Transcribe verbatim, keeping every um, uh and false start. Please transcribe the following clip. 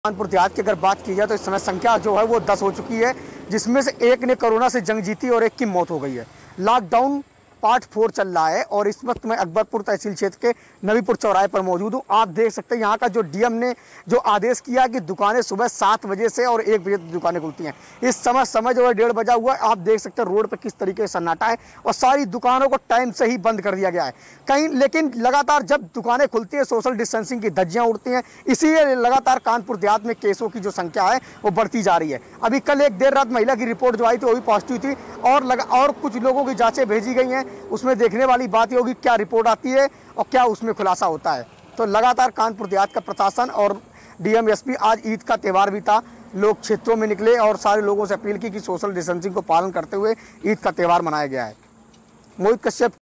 कानपुर देहात की अगर बात की जाए तो इस समय संख्या जो है वो दस हो चुकी है, जिसमें से एक ने कोरोना से जंग जीती और एक की मौत हो गई है। लॉकडाउन पार्ट फोर चल रहा है और इस वक्त मैं अकबरपुर तहसील क्षेत्र के नवीपुर चौराहे पर मौजूद हूँ। आप देख सकते हैं यहाँ का जो डीएम ने जो आदेश किया कि दुकानें सुबह सात बजे से और एक बजे तक दुकानें खुलती हैं। इस समय समय जो है डेढ़ बजा हुआ है। आप देख सकते हैं रोड पर किस तरीके से सन्नाटा है और सारी दुकानों को टाइम से ही बंद कर दिया गया है। कहीं लेकिन लगातार जब दुकानें खुलती हैं सोशल डिस्टेंसिंग की धज्जियाँ उड़ती हैं, इसीलिए लगातार कानपुर देहात में केसों की जो संख्या है वो बढ़ती जा रही है। अभी कल एक देर रात महिला की रिपोर्ट जो आई थी वो भी पॉजिटिव थी और लगा और कुछ लोगों की जाँचें भेजी गई हैं। उसमें देखने वाली बात ये होगी क्या रिपोर्ट आती है और क्या उसमें खुलासा होता है। तो लगातार कानपुर देहात का प्रशासन और डीएम एसपी, आज ईद का त्यौहार भी था, लोग क्षेत्रों में निकले और सारे लोगों से अपील की कि सोशल डिस्टेंसिंग को पालन करते हुए ईद का त्यौहार मनाया गया है। मोहित कश्यप।